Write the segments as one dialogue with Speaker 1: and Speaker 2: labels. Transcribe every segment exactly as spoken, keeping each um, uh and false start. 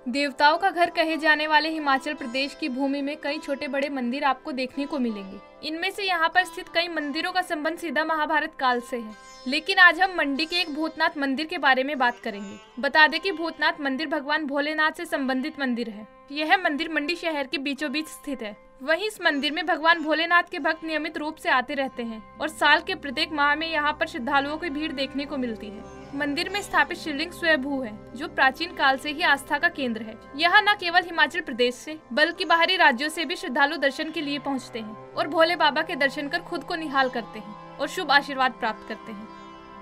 Speaker 1: देवताओं का घर कहे जाने वाले हिमाचल प्रदेश की भूमि में कई छोटे बड़े मंदिर आपको देखने को मिलेंगे। इनमें से यहाँ पर स्थित कई मंदिरों का संबंध सीधा महाभारत काल से है। लेकिन आज हम मंडी के एक भूतनाथ मंदिर के बारे में बात करेंगे। बता दें कि भूतनाथ मंदिर भगवान भोलेनाथ से संबंधित मंदिर है। यह मंदिर मंडी शहर के बीचों बीच स्थित है। वहीं इस मंदिर में भगवान भोलेनाथ के भक्त नियमित रूप से आते रहते हैं और साल के प्रत्येक माह में यहाँ पर श्रद्धालुओं की भीड़ देखने को मिलती है। मंदिर में स्थापित शिवलिंग स्वयंभू है, जो प्राचीन काल से ही आस्था का केंद्र है। यहाँ न केवल हिमाचल प्रदेश से बल्कि बाहरी राज्यों से भी श्रद्धालु दर्शन के लिए पहुँचते हैं और भोले बाबा के दर्शन कर खुद को निहाल करते हैं और शुभ आशीर्वाद प्राप्त करते हैं।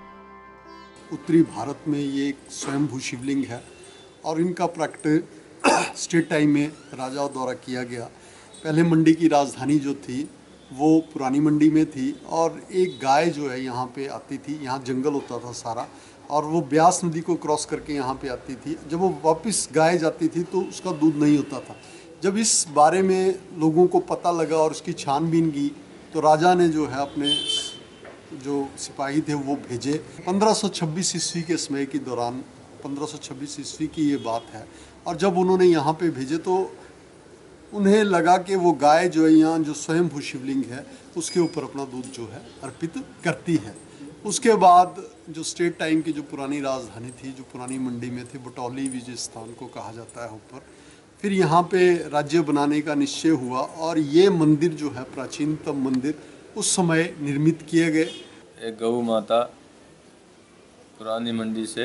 Speaker 2: उत्तरी भारत में ये एक स्वयंभू शिवलिंग है और इनका प्रकट स्टेट टाइम में राजाओं द्वारा किया गया। पहले मंडी की राजधानी जो थी वो पुरानी मंडी में थी और एक गाय जो है यहाँ पे आती थी। यहाँ जंगल होता था सारा और वो ब्यास नदी को क्रॉस करके यहाँ पे आती थी। जब वो वापस गाय जाती थी तो उसका दूध नहीं होता था। जब इस बारे में लोगों को पता लगा और उसकी छानबीन की तो राजा ने जो है अपने जो सिपाही थे वो भेजे। पंद्रह सौ छब्बीस ईस्वी के समय के दौरान पंद्रह सौ छब्बीस ईस्वी की ये बात है। और जब उन्होंने यहाँ पे भेजे तो उन्हें लगा कि वो गाय जो है यहाँ जो स्वयंभू शिवलिंग है उसके ऊपर अपना दूध जो है अर्पित करती है। उसके बाद जो स्टेट टाइम की जो पुरानी राजधानी थी, जो पुरानी मंडी में थी, बटौली विजय स्थान को कहा जाता है ऊपर, फिर यहाँ पे राज्य बनाने का निश्चय हुआ और ये मंदिर जो है प्राचीनतम मंदिर उस समय निर्मित किए गए।
Speaker 3: एक गौ माता पुरानी मंडी से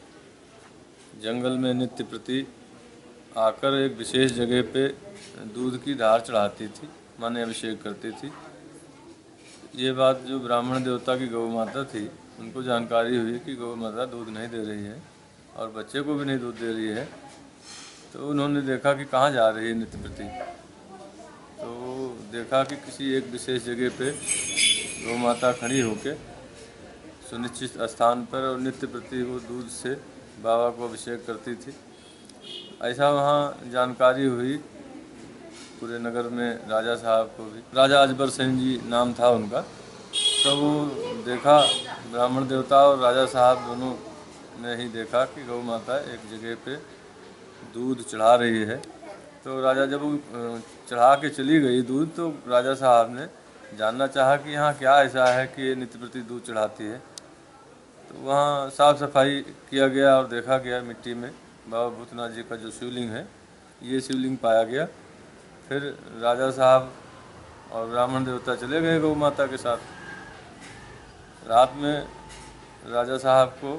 Speaker 3: जंगल में नित्य प्रति आकर एक विशेष जगह पे दूध की धार चढ़ाती थी, माने अभिषेक करती थी। ये बात जो ब्राह्मण देवता की गौ माता थी उनको जानकारी हुई कि गौ माता दूध नहीं दे रही है और बच्चे को भी नहीं दूध दे रही है। तो उन्होंने देखा कि कहाँ जा रही है नित्य प्रति। तो देखा कि किसी एक विशेष जगह पे गौ माता खड़ी होकर सुनिश्चित स्थान पर और नित्य प्रति वो दूध से बाबा को अभिषेक करती थी। ऐसा वहाँ जानकारी हुई पूरे नगर में राजा साहब को भी। राजा अजबर सेन जी नाम था उनका। तो वो देखा, ब्राह्मण देवता और राजा साहब दोनों ने ही देखा कि गौ माता एक जगह पे दूध चढ़ा रही है। तो राजा जब चढ़ा के चली गई दूध तो राजा साहब ने जानना चाहा कि यहाँ क्या ऐसा है कि नित्य प्रति दूध चढ़ाती है। तो वहाँ साफ सफाई किया गया और देखा गया मिट्टी में बाबा भूतनाथ जी का जो शिवलिंग है ये शिवलिंग पाया गया। फिर राजा साहब और ब्राह्मण देवता चले गए गौ माता के साथ। रात में राजा साहब को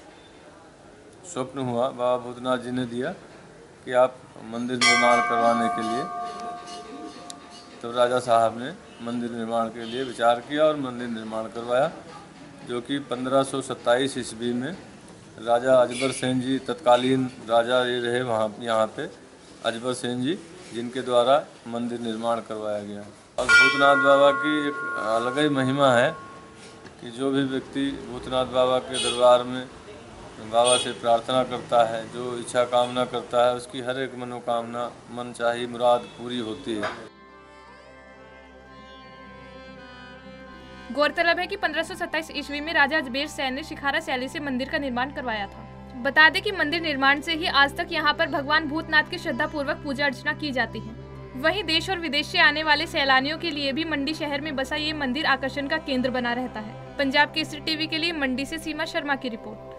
Speaker 3: स्वप्न हुआ, बाबा भूतनाथ जी ने दिया कि आप मंदिर निर्माण करवाने के लिए। तो राजा साहब ने मंदिर निर्माण के लिए विचार किया और मंदिर निर्माण करवाया, जो कि पंद्रह सौ सत्ताईस ईस्वी में राजा अजबर सेन जी तत्कालीन राजा ये रहे वहाँ यहाँ पे अजबर सेन जी, जिनके द्वारा मंदिर निर्माण करवाया गया। और भूतनाथ बाबा की एक अलग ही महिमा है कि जो भी व्यक्ति भूतनाथ बाबा के दरबार में बाबा से प्रार्थना करता है, जो इच्छा कामना करता है, उसकी हर एक मनोकामना मन चाही मुराद पूरी होती है।
Speaker 1: गौरतलब है कि पंद्रह सौ सत्ताईस ईस्वी में राजा अजमेर सेन ने शिखारा शैली से मंदिर का निर्माण करवाया था। बता दें कि मंदिर निर्माण से ही आज तक यहाँ पर भगवान भूतनाथ की श्रद्धा पूर्वक पूजा अर्चना की जाती है। वहीं देश और विदेश से आने वाले सैलानियों के लिए भी मंडी शहर में बसा ये मंदिर आकर्षण का केंद्र बना रहता है। पंजाब केसरी टीवी के लिए मंडी से सीमा शर्मा की रिपोर्ट।